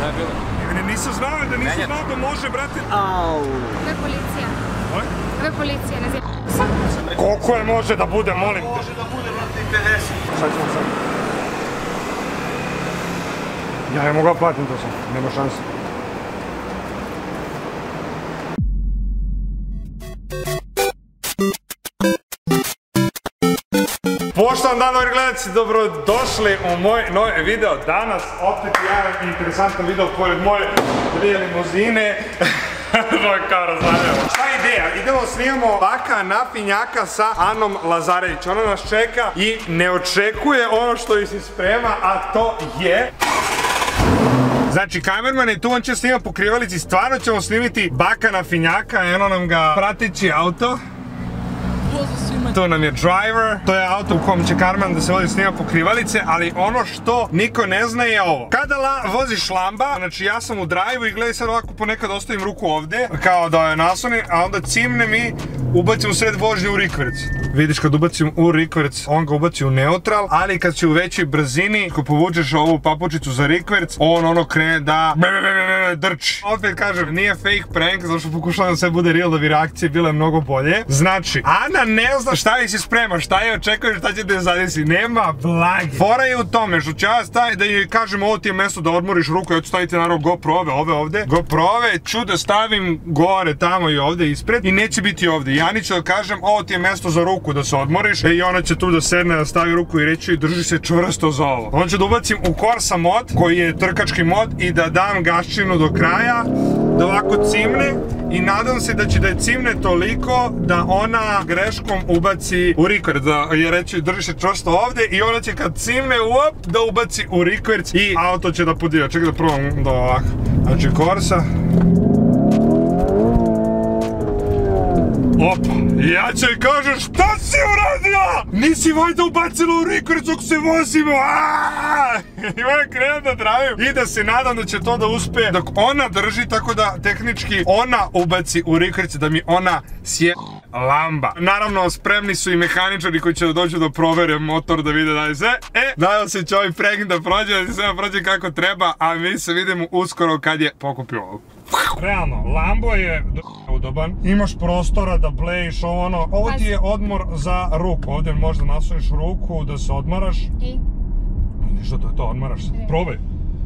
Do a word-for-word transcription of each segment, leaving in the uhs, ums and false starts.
je bilo? Nisam znao da nisam znao da može, brate. Ovo je policija. Ovo je policija, ne znam. Koliko je može da bude, molim te? Može da bude, brate, i pedeset. Sad ćemo sad. Ja ne mogu platim to sam, nema šanse. Poštovani dan, dobri gledalci, dobrodošli u moj novi video. Danas opet jedan interesantan video pored moje dvije limuzine. Kao razvaljamo. Šta je ideja? Idemo snimamo Baka Nafinjaka sa Anom Lazarević. Ona nas čeka i ne očekuje ono što joj se sprema, a to je... Znači, kamerman je tu, on će snimati pokrivalici, stvarno ćemo snimiti Baka Nafinjaka, eno nam ga prateći auto. To nam je driver, to je auto u kom će Karman da se vodi snima pokrivalice, ali ono što niko ne zna je ovo. Kada voziš lamba, znači ja sam u drive-u i gledaj sad ovako ponekad ostavim ruku ovdje, kao da je nasloni, a onda cimnem i ubacim u sred vožnje u rikverc. Vidiš, kad ubacim u rikverc, on ga ubaci u neutral, ali kad si u većoj brzini, ako povučeš ovu papučicu za rikverc, on ono krene da drči. Opet kažem, nije fake prank, zato što pokušavam da sve bude real, da bi reakcije bile mnogo bolje. Znači, Ana ne zna šta je si sprema, šta je očekuješ, šta će te zadesi, nema blagi. Fora je u tome što ću ja staviti da joj kažem ovo ti je mesto da odmoriš ruku, ja ću staviti naravno GoPro ove, ove ovde. GoPro ove ću da stavim gore, tamo i ovde ispred i neće biti ovde. Jani će da kažem ovo ti je mesto za ruku da se odmoriš i ona će tu da sedne, da stavi ruku i reći drži se čvrsto za ovo. On će da ubacim u Corsa mod, koji je trkački mod, i da dam gaščinu do kraja, da ovako cimne i nadam se da će da je cimne toliko da ona greškom ubaci u rikverc, da je reći drži se čvrsto ovde i ona će kad cimne uop da ubaci u rikverc i auto će da podija. Čekaj da probam da ovako. Znači Corsa. Opa, ja ću joj kažem šta si uradio? Nisi vajda ubacila u rikverc dok se vozimo, aaaaaa! I ona krenem da dravim i da se nadam da će to da uspe dok ona drži, tako da tehnički ona ubaci u rikverc da mi ona sje lamba. Naravno, spremni su i mehaničari koji će da dođu da provere motor da vide da je sve. E, nadam se će ovaj prank da prođe, da se sve prođe kako treba, a mi se vidimo uskoro kad je pokupio ovo. Realno, Lambo je udoban, imaš prostora da blejiš ovo ono, ovo ti je odmor za ruku, ovdje možda nasloniš ruku da se odmaraš. I? Ništa, to je to, odmaraš se, probaj.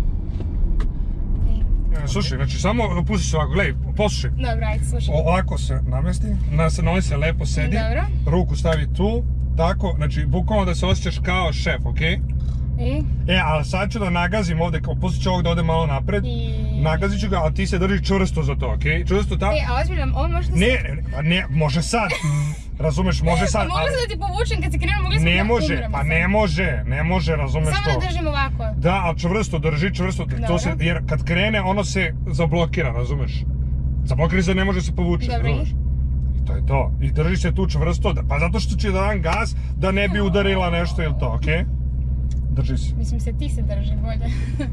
Slušaj, znači samo pusti se ovako, gledaj, poslušaj. Dobro, ajde, slušaj. Ovako se namesti, na ovoj se lepo sedi, ruku stavi tu, tako, znači bukvalno da se osjećaš kao šef, okej? I? E, ali sad ću da nagazim ovdje, kao pustit ću ovog da ode malo napred. Nagazit ću ga, ali ti se drži čvrsto za to, okej? Čvrsto tako. E, a ozbiljno, on može da se... Ne, ne, može sad. Razumeš, može sad. Pa mogla sam da ti povučem kad se krenu, mogli smo da umremo. Ne može, pa ne može, ne može, razumeš to. Samo da držim ovako. Da, ali čvrsto, drži čvrsto, jer kad krene, ono se zablokira, razumeš? Zablokira se, ne može se povući, razumeš? I to je to. I drži se tu čvrsto, pa zato što će da dam gas, da ne bi udarila nešto ili to, okej? Drži se. Mislim se ti se drži bolje.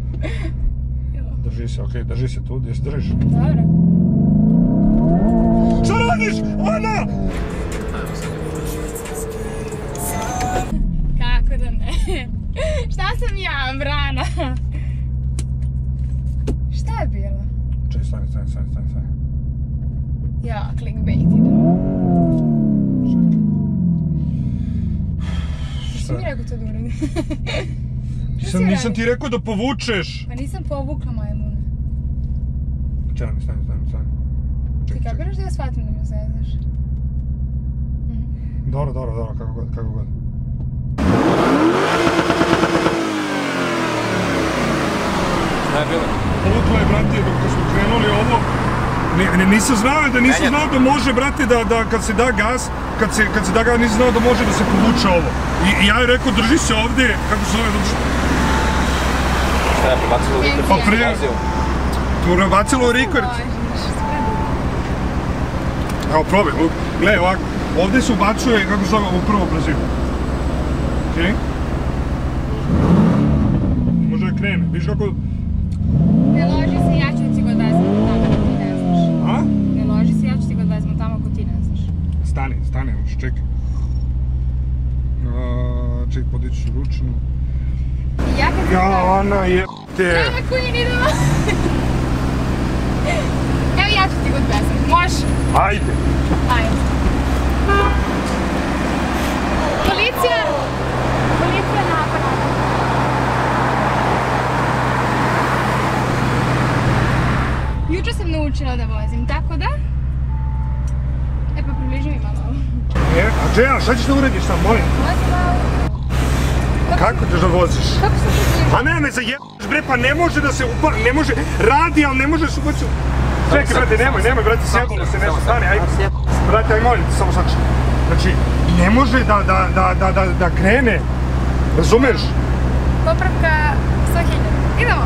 Drži se, okej, drži se tu, gdje se držiš? Dobro. Šta radiš, Ana? Kako da ne? Šta sam ja, Brana? Šta je bilo? Čekaj, stani, stani, stani, stani, stani. Ja, clickbait idemo. Šta mi rekao to da uradim? Nisam ti rekao da povučeš! Pa nisam povukla, majmune. Čekaj, stani, stani, stani. Ti kapiraš da ja shvatim da me zezaš? Dobro, dobro, dobro, kako god, kako god. Šta je bilo? Povukla je, brate, dok smo krenuli ovo. Nisam znao da nisam znao da može, brate, da kad se da gas, kad se da gas nisam znao da može da se povuče ovo. I ja je rekao drži se ovdje, kako se zove, drži... Šta je prebacilo u rikverc? Pa prije... Prebacilo u rikverc. Evo, probaj, gledaj ovako, ovdje se ubacuje, kako se zove, u prvo brzinu. Okej? Može da krene, vidiš kako... Ne loži se, ja ću ti ga odvezati tamo ako ti ne znaš. A? Ne loži se, ja ću ti ga odvezati tamo ako ti ne znaš. Stani, stani, čekaj. Čekaj, podići ću ručnu. Ja kad sam... Ja, Ana, je... te... Nema Queen, idemo! Evo ja ću ti god pesam. Može? Ajde. Ajde. Policija! Policija napada. Juče sam naučila da vozim, tako da... E pa približi mi malo. E, a Džeja, šta ćeš da uradiš sam, molim? Vozim malo. Kako ćeš da voziš? Kako se približi? Pa ne, me zajebaš bre, pa ne može da se upa, ne može, radi, ali ne može se upaći. Čekaj, brate, nemoj, nemoj, brate, sjebalo se nešto, stani, ajde. Brate, aj molim, samo sači. Znači, ne može da, da, da, da, da, da krene, razumeš? Popravka sto hiljada. Idemo.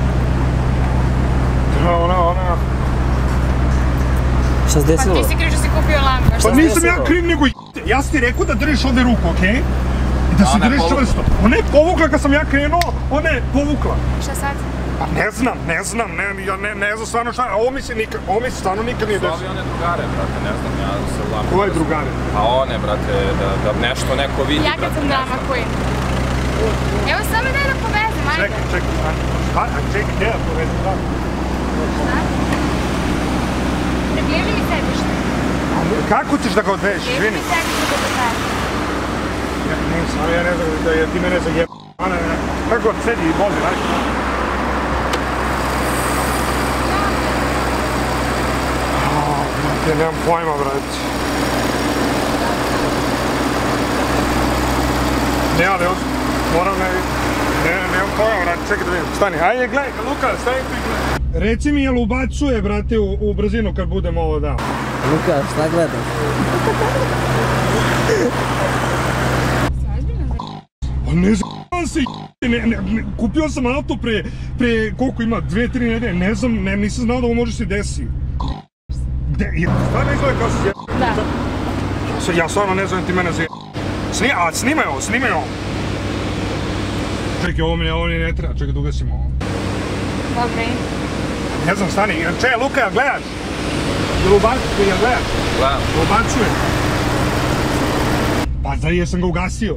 Ona, ona... Šta se Pa desilo? ti si kriv što si kupio lampu. Pa nisam ja kriv, nego j***te. Ja sam ti rekao da držiš ovdje ruku, okej? I da se držiš čvrsto. Ona je povukla kad sam ja krenuo, ona je povukla. Šta sad? Pa ne znam, ne znam, ne, ja ne, ne znam stvarno šta, ovo mi se nikad, ovo mi se stvarno nikad nije desilo. Slavi one drugare, brate, ne znam, ja se lamam. Koje drugare? A one, brate, da, da nešto neko vidi, Ja kad brate, sam ne drama znam. queen. Evo samo daj da povezem, ajde. Čekaj, čekaj, stani. Šta? A čekaj, gdje da povedem, da? Šta? Približi mi sedište. Kako ćeš da ga odveš, Približi izvini? mi sedište da povezem. Ja nisam, ja ne znam da je ti mene zajeb... Ana, kako god sedi i vozi, ajde. Ja nemam pojma, brate. Ne, ali os... moram ne... Ne, nemam pojma, brate, čekaj da vidim. Stani, ajde, gledaj, Luka, stani tu i gledaj. Reci mi, jel ubacuje, brate, u, u brzinu kad budem ovo dao? Luka, šta gledaš? Si ozbiljno za... Pa ne znam se, ne, ne, ne, kupio sam auto pre, pre, koliko ima, dve, tri nedelje, ne znam, ne, nisam znao da ovo može se desi. Gde, je, stvarno izgleda kao se je... Da. Ja stvarno ne znam ti mene za je... Sni, a snimaj ovo, snimaj ovo. Čekaj, ovo mi ne, ovo mi ne treba, čekaj da ugasim ovo. Dobre. Ne znam, stani, čekaj, Luka, jel gledaš? Jel ubacuje, jel gledaš? Gledam. Jel ubacuje? Pa da jesam ga ugasio.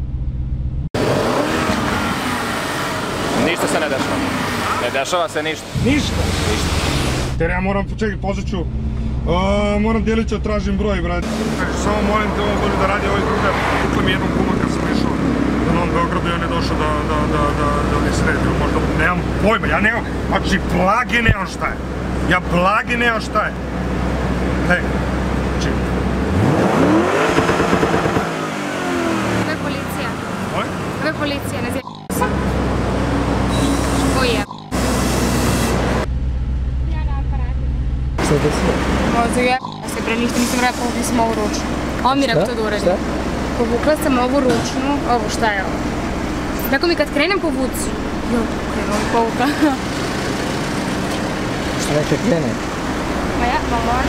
Ništa se ne dešava. Ne dešava se ništa. Ništa. Ništa. Ter ja moram, čekaj, pozvat ću. Uh, moram djelića, tražim broj, brate. Znači, samo molim te ovo bolje da radi ovaj drugar. Kukla mi jednom kuma kad sam išao u Novom Beogradu i on je došao da, da, da, da, da mi sredio. Možda, nemam pojma, ja nemam, znači, blage nemam šta je. Ja blage nemam šta je. Hej, znači. Ovo je policija. Oj? Ovo je policija, ne znam sam. Uje. Ja na aparatu. Šta se desilo? Vozu je se pre ništa nisam rekla, povukla sam ovu ručnu. A on mi rekao to da uradim. Šta? Povukla sam ovu ručnu, ovo šta je ovo? Rekao mi kad krenem povuci. Jo, krenuo mi povukla. Šta neka krene? Ma ja, malo on.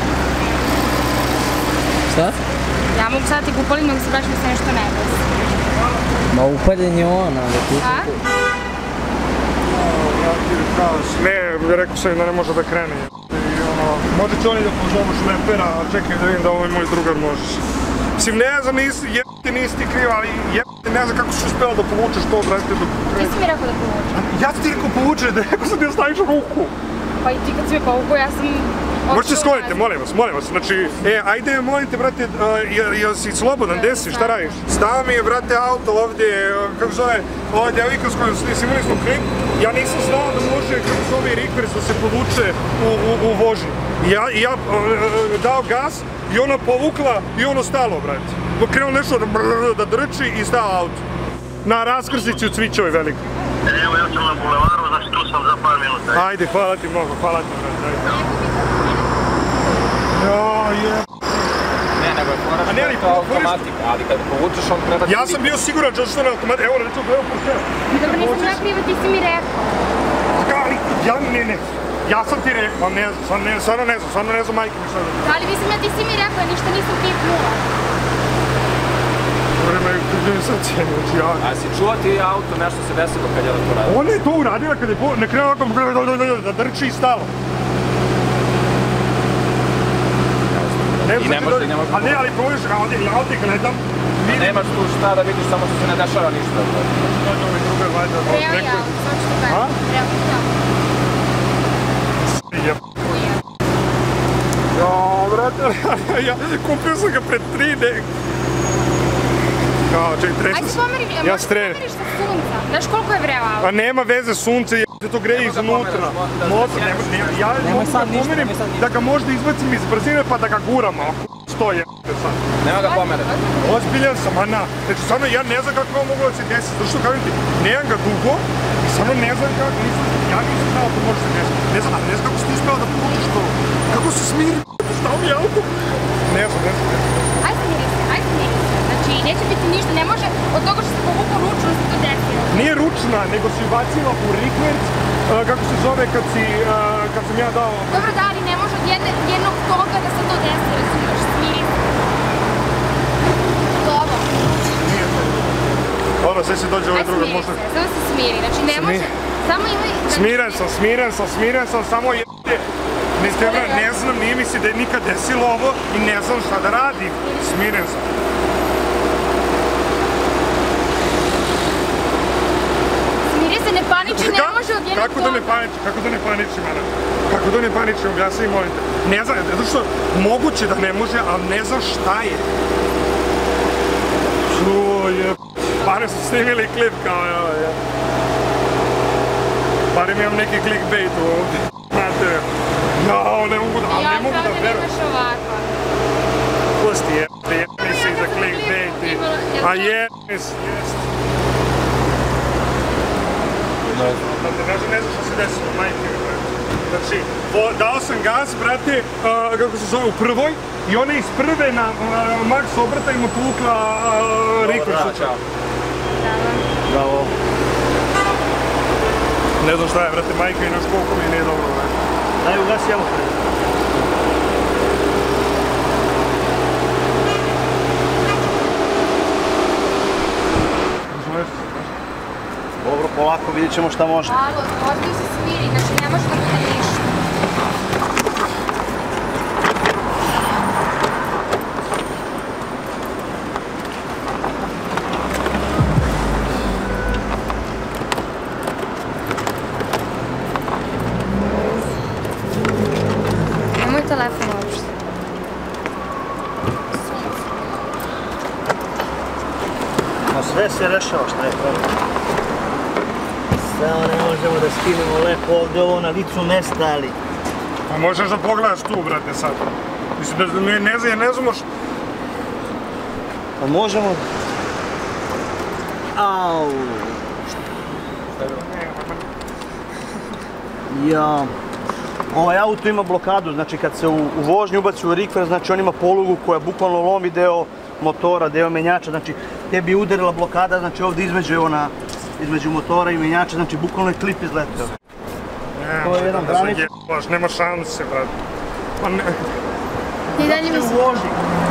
Šta? Ja mogu sad ti kupalim, nego se vraćam da se nešto ne desi. Ma upaljen je on, ali ti... A? Ne, rekao sam im da ne može da krene. I ono, možda će oni da pozovu šlepera, a čekaj da vidim da ovaj moj drugar možeš. Mislim, ne znam, nisi, jebate, nisi ti kriv, ali jebate, ne znam kako si uspela da povučeš to, brate, dok Ti krene. si mi rekao da povučem. Ja ti rekao povučeš, da rekao sam ti da staviš ruku. Pa i ti kad si me povukao, ja sam... Možete skloniti, molim vas, molim vas, znači, e, ajde, molim te, brate, jel, jel si slobodan, gdje si, šta radiš? Stava mi je, brate, auto ovdje, kako zove, ova djevojka s kojom s imali smo krik, ja nisam znao da može, kako zove, rikvers da se povuče u, u, u vožnju. I ja, i ja uh, dao gas i ona povukla i ono stalo, brate. Krenuo nešto da, brr, da drči i stao auto. Na raskrsnici u Cvićevoj veliko. Evo, ja sam na bulevaru, znači tu sam za par minuta. Ajde, hvala ti mnogo, hvala ti, brate, ajde. Jo, je... Ne, nego je fora A ne, što ali je to automatika, ali kad povučeš on treba ti Ja sam bio siguran da što na automat, evo recimo gledao portier. Dobro, nisam ja kriva, ti si mi rekao. Ali, ja ne, ne, ja sam ti rekao, ne znam, stvarno ne, stvarno ne znam, stvarno ne znam majke mi šta da. Ali mislim ja ti si mi rekao, ništa nisam pipnula. Vreme je kuđeni srce, znači ja... A si čuo ti auto, nešto se desilo kad je da to radi? Ona je to uradila kad je po... ne krenuo ovako da drči i stalo. Ne I ne možda i ne možda... A ne, ali proviš, ja ovdje gledam. Nemaš tu šta da vidiš, samo što se ne dešava ništa. Dođe ovaj drugar, valjda, Treba ja, sad ću ti kažem. A? Treba ja. Jeb. Uje. ja kupio sam ga pred tri de... Kao, ček, treći... Ajde pomeri, Ja možeš strem. pomeriš sa sunca. Znaš koliko je vreo auto? A nema veze sunce, je to greje iznutra. Motor, nema, nema, ja mogu da pomerim da ga možda izbacim iz brzine pa da ga guram, ako što je sad. Nema ga pomere. Ozbiljan sam, a na. Znači, stvarno, ja ne znam kako je ovo moglo da se desi, zato što kažem ti, nemam ga dugo i stvarno ne znam kako, nisam, ja nisam znao da može se desiti. Ne znam, ne znam kako si ti uspela da povučeš to. Kako se smiri, šta mi je auto? Ne znam, ne znam, ne znam. Ajde smiri se, ajde smiri se. Znači, neće biti ništa, ne može od toga što se povuku ručno se to desilo. Nije ručna, nego si ubacila u rikverc, kako se zove kad si, kad sam ja dao... Dobro, da, ali ne može od jednog toga da se to desi, razumiješ, smiri se. Dobro. Nije to. Ono, sve se dođe ovaj druga, možda... Ajde smiri se, samo se smiri, znači ne može, samo ima... Smiren sam, smiren sam, smiren sam, samo jebate. Ne treba, ne znam, nije mi se da je nikad desilo ovo i ne znam šta da radim. Smiren sam. Smiri se, ne paniči, ne može od jednog Kako da ne paniči, kako da ne paniči, mana? Kako da ne paniči, objasni, molim te. Ne znam, zato što moguće da ne može, ali ne znam šta je. Čuo je... Barem su snimili klip kao evo je. Barem imam neki clickbait ovdje. Znate, jao, ne mogu da, ali ne mogu da verujem. Ja sam ovako. Pusti je, jebni si za clickbait. A jebni si, jest. Ne znam što se desilo, majke. Znači, dao sam gas, brate, kako se zove, u prvoj i ona iz prve na max obrata ima povukla rikverc. Bravo. Ne znam šta je, brate, majka i naš koliko mi nije dobro, brate. Daj, ugasi auto. Dobro, polako, vidjet ćemo šta može. Alo, ozbiljno se smiri, znači ne može da bude ništa. Nemoj telefon uopšte. Ma sve se rešava, šta je problem? Samo ne možemo da skinemo lepo ovdje ovo na licu mesta, ali... A možeš da pogledaš tu, brate, sad. Mislim da ne, ne znam, ne znamo što... Pa možemo... Au... Ja... Ovaj auto ima blokadu, znači kad se u, u vožnju ubaci u rikverc, znači on ima polugu koja bukvalno lomi deo motora, deo menjača, znači tebi je udarila blokada, znači ovdje između, evo na, između motora i menjača, znači bukvalno je klip izletao. To je jedan branič. Nema šanse, brate. Pa ne... I dalje mi se... U vožnji.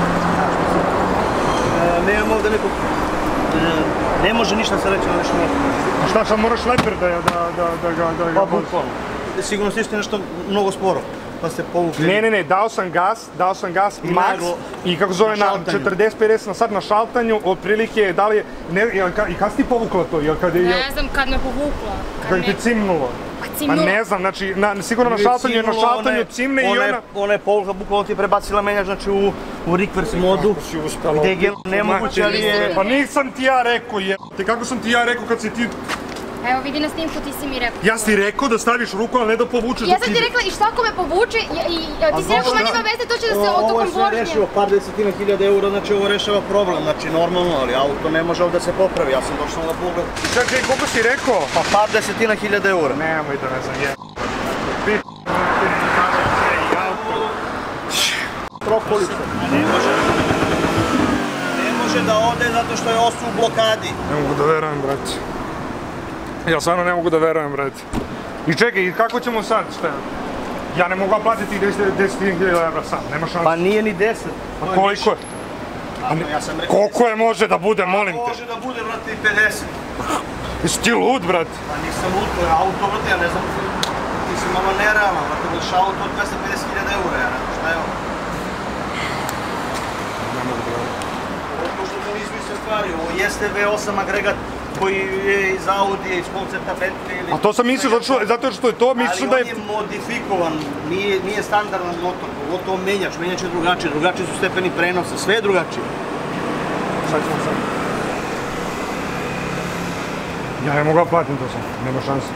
E, nemamo ovdje nekog... E, ne može ništa se reći na nešto mjesto. A šta, sad moraš leper da, da, da, da ga... Da ga Pa bukvalno. Sigurno ste isto nešto mnogo sporo, pa ste povukli. Ne, ne, ne, dao sam gas, dao sam gas, I max, naglo i kako zove na na šaltanju. četrdeset pedeset na sat na šaltanju, otprilike, da li je, ne, jel, ka- i kad si ti povukla to, jel kad je, jel, Ne znam kad me povukla. kad ti cimnulo? Pa Pa cimnulo. ne znam, znači, na, sigurno na šaltanju, je na šaltanju cimne i ona... Ona je povukla, bukvalno ti je prebacila menjač, znači u, u rikvers modu, Si uspela. gdje je nemoguće, ali je... Pa nisam ti ja rekao, je, te kako sam ti ja rekao kad si ti... Evo vidi na snimku, ti si mi rekao. Ja si rekao da staviš ruku, ali ne da povučeš Ja dok sam ti ide. rekla i šta ako me povuče i, i ti si rekao ma nema veze, to će da se Ovo otokom je sve vožnje. rešivo, par desetina hiljada eura, znači ovo rešava problem, znači normalno, ali auto ne može ovdje se popravi, ja sam došao na pogled. Čekaj, koliko si rekao? Pa par desetina hiljada eura. Nemoj da ne znam, je. Prokolica. Ne može, ne može da ode zato što je osu u blokadi. Ne mogu da verujem, brate. Ja stvarno ne mogu da verujem, brate. I čekaj, i kako ćemo sad, šta? Ja ne mogu platiti deset hiljada evra sad, nema šanse. Pa nije ni deset. Pa koliko je? Ja sam rekao, Koliko je može da bude, molim te? može da bude, brate, i pedeset. Jesi ti lud, brate? Pa nisam lud, to je auto, brate, ja ne znam, ti si malo nerealno, brate, budeš auto od dvesta pedeset hiljada eura, ja ne znam šta je ovo. Ne mogu da verujem. Ovo možda to ne izmislim stvari, ovo jeste V osam agregat koji je iz Audija, iz koncepta Bentley ili... A to sam mislio zato što je to, mislio da je... Ali on je modifikovan, nije standardan motor, pogotovo menjač, menjač je drugačiji, drugačiji su stepeni prenosa, sve je drugačije. Šta ćemo sad? Ja ne mogu da platim to sam, nema šanse.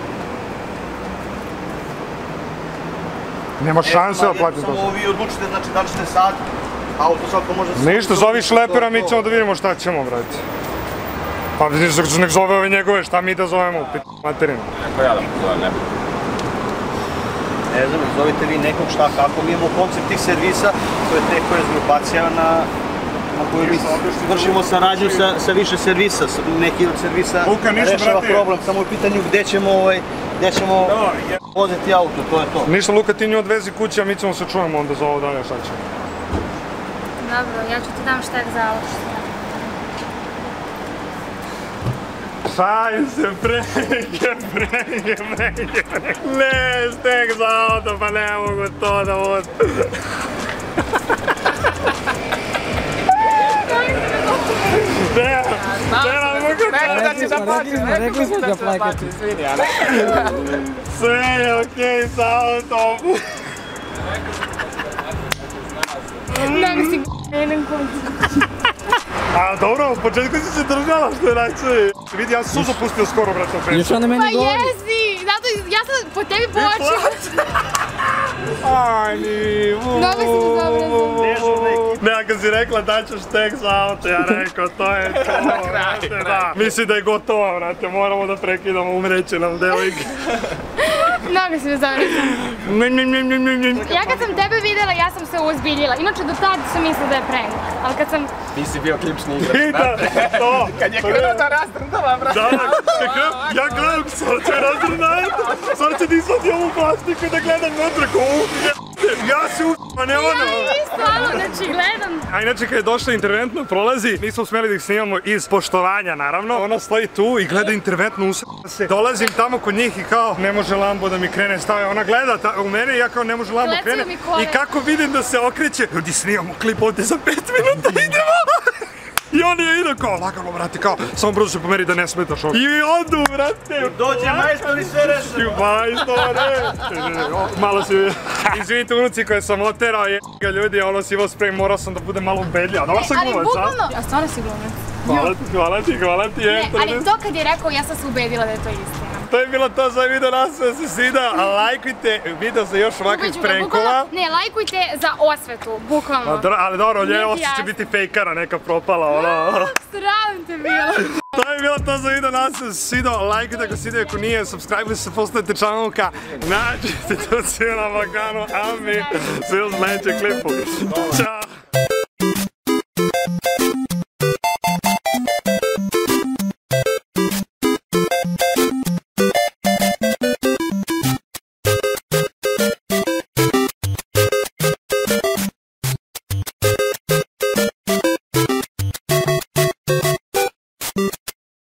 Nema šanse da platim to sam. Samo vi odlučite, znači da li ćete sad, auto svako može... Ništa, zovi šlepera, mi ćemo da vidimo šta ćemo, brate. Pa nek zove ove njegove, šta mi da zovemo, p*** materinu. Neko ja da mu zovem, ne. Ne znam, zovite vi nekog šta, kako mi imamo koncept tih servisa, to je T Q S grupacija na koju mi vršimo saradnju sa više servisa, neki od servisa rešava problem, samo u pitanju gde ćemo voziti auto, to je to. Ništa, Luka, ti nju odvezi kući, a mi ćemo se čujemo onda za ovo dalje, šta ćemo. Dobro, ja ću ti dam štek za auto. Šalim se, preke, preke, preke, ne, štek za auto, pa ne mogu to da vozim. Ne, ne mogu to. Rekli da ćeš da plaćiš, rekli smo da ćeš da plaćiš, izvini, a ne. Sve je okej sa autom. Ne mi si g***enen koncu. A dobro, u početku si se držala što je najče. Vidi, ja sam suzo pustio skoro, brate, u Još ona meni Pa govori. jesi, zato ja sam po tebi počela. Ajni, vuuu. Dobro si mi dobro. Ne, a kad si rekla da ćeš tek za auto, ja rekao, to je to, brate, da. Mislim da je gotovo, brate, moramo da prekidamo, umreće nam devojke. Mnogo si me zavrlo. Ja kad sam tebe videla, ja sam se uozbiljila. Inače, do tada sam mislila da je prank. Ali kad sam... Nisi bio klipčni igrač, Pita, to. kad je krenuo da rastrndava, brate. Da, ja gledam, sad će razdrnati, sad će disati ovu plastiku da gledam unutra ko ja se u... a ne ono. Ja isto, ono, znači, gledam. A inače kad je došla interventno prolazi, nismo smeli da ih snimamo iz poštovanja, naravno. Ona stoji tu i gleda interventno, usrata se. Dolazim tamo kod njih i kao, ne može Lambo da mi krene stave. Ona gleda u mene i ja kao, ne može Lambo krene. I kako vidim da se okreće, ljudi snimamo klip ovdje za pet minuta, idemo! I on je ide kao, lagano, brate, kao, samo brzo se pomeri da ne smetaš ovdje. I odu, brate! Dođe majstor i sve reši. Majstore! Malo si... Izvinite unuci koje sam oterao, je ga ljudi, ono si imao sprej, morao sam da budem malo ubedljiv. Dobro sam glumac, a? Ali bukvalno... A stvarno si glumac. Hvala ti, hvala ti, hvala ti. Ne, ali to kad je rekao, ja sam se ubedila da je to istina. To je bilo to za video, nas se se svida, a lajkujte video za još ovakvih prankova. Ne, lajkujte za osvetu, bukvalno. Ali dobro, njej osveć će biti fejkara, neka propala, ono. Sram te bilo. To je bilo to za video, nas se svida, lajkujte ako si video, ako nije, subscribe se, postavite članulka, nađite to svi na Balkanu, a mi se u sljedećem klipu. Ćao!